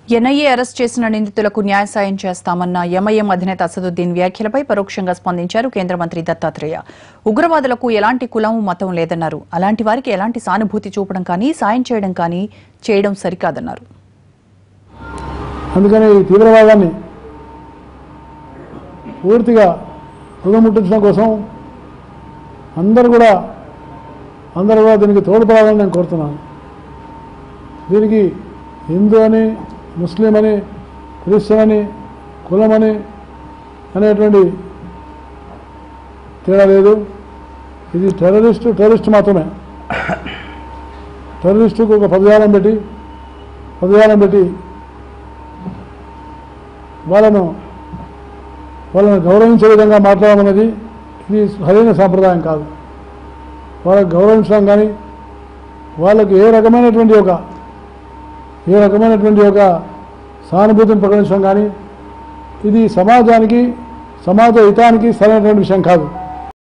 NIA arrest చేసిన నిందితులకు న్యాయ సాయం చేస్తామన్న ఎంఐఎం అధినేత అసదుద్దీన్ వ్యాఖ్యలపై పరోక్షంగా స్పందించారు కేంద్ర మంత్రి దత్తాత్రేయ. ఉగ్రవాదులకు ఎలాంటి కులం మతం లేదన్నారు. అలాంటి వారికి ఎలాంటి సానుభూతి చూపడం కానీ సాయం చేయడం కానీ చేయడం సరికాదన్నారు. అందుకని ఈ తీవ్రవాదాన్ని పూర్తిగా తుదముట్టించడం కోసం అందరూ కూడా దీనికి తోడ్పడాలని నేను కోరుతున్నాను. దీనికి హిందూ అని, ముస్లిం అని, క్రిస్టియన్ అని, కులమని అనేటువంటి తేడా లేదు. ఇది టెర్రరిస్టు మాత్రమే. టెర్రరిస్టుకు ఒక పదజాలం పెట్టి వాళ్ళను గౌరవించే విధంగా మాట్లాడమన్నది ఇది సరైన సాంప్రదాయం కాదు. వాళ్ళకు గౌరవించడం కానీ వాళ్ళకు ఏ రకమైనటువంటి ఒక సానుభూతిని ప్రకటించడం కానీ ఇది సమాజ హితానికి సరైనటువంటి విషయం కాదు.